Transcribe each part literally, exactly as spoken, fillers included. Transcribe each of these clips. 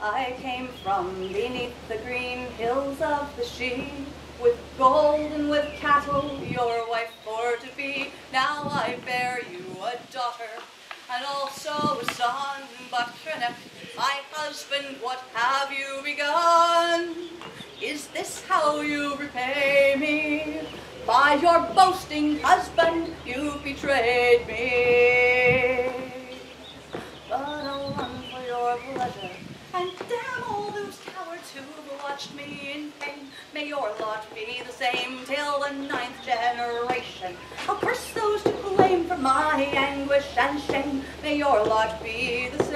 I came from beneath the green hills of the Shee, with gold and with cattle, your wife for to be. Now I bear you a daughter, and also a son, but Hendricks, my husband, what have you begun? Is this how you repay me? By your boasting husband, you betrayed me. But I'll run for your pleasure, and damn all those cowards who've watched me in pain. May your lot be the same till the ninth generation. I'll curse those to blame for my anguish and shame. May your lot be the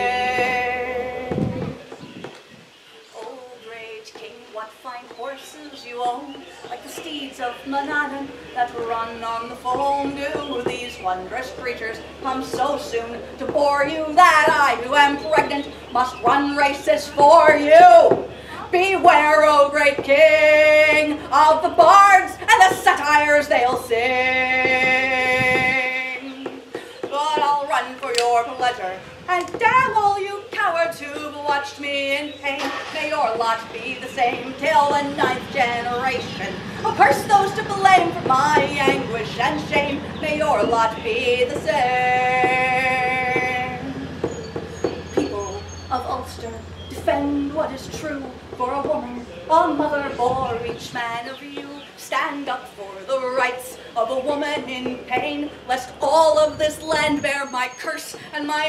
same. Oh, great king, what fine horses you own, like the steeds of Manhattan that run on the foam. Do these wondrous creatures come so soon to bore you that I, who am pregnant, must run races for you? Beware, O great king, of the bards and the satires they'll sing. But I'll run for your pleasure, and damn all you cowards who've watched me in pain. May your lot be the same till the ninth generation. I'll curse those to blame for my anguish and shame. May your lot be the same. People of Ulster, defend what is true. For a woman, a mother bore each man of you. Stand up for the rights of a woman in pain, lest all of this land bear my curse and my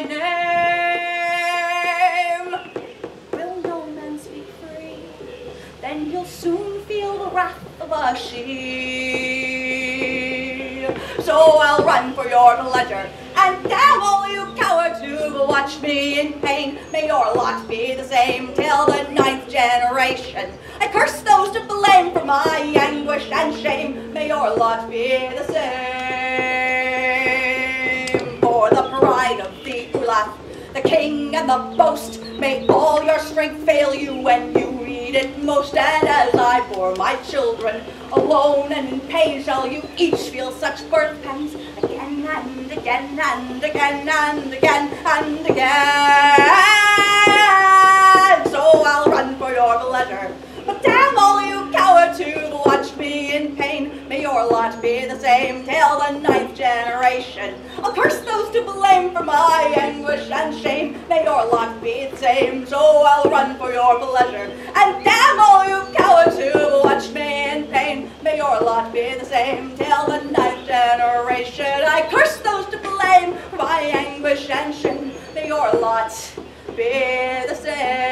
name. Will no man speak free? Then you'll soon feel the wrath of a she. So I'll run for your pleasure, and damn all you cowards who've watched me in pain. May your lot be the same till the ninth generation. I curse those to blame for my anguish and shame. May your lot be the same. For the pride of the Ulaf, the king and the boast, may all your strength fail you when you need it most. And as I bore my children alone and in pain, shall you each feel such birth pangs again and again and again and again and again. So I'll run for your pleasure, but damn all you cowards who've watched me in pain. May your lot be the same till the ninth generation. I'll curse those to blame for my anguish and shame. May your lot be the same. So I'll run for your pleasure, and damn all you cowards who've watched me in pain. May your lot be the same till the ninth generation. I curse those to blame for my anguish and shame. May your lot be the same.